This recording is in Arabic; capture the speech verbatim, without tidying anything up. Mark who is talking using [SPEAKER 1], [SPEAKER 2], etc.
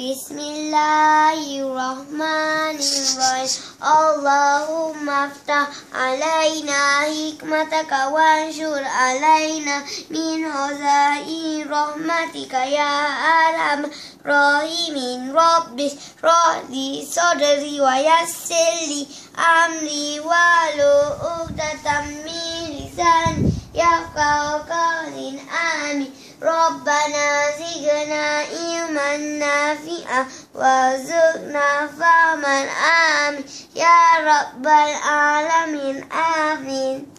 [SPEAKER 1] بسم الله الرحمن الرحيم اللهم افتح علينا حكمتك وانشر علينا من خزائن رحمتك يا أرحم الراحمين رب اشرح لي صدري ويسر لي أمري واحلل عقدة من لساني يفقهوا قولي آمين ربنا زدنا علما نافعا وارزقنا فهما آمين يا رب العالمين آمين.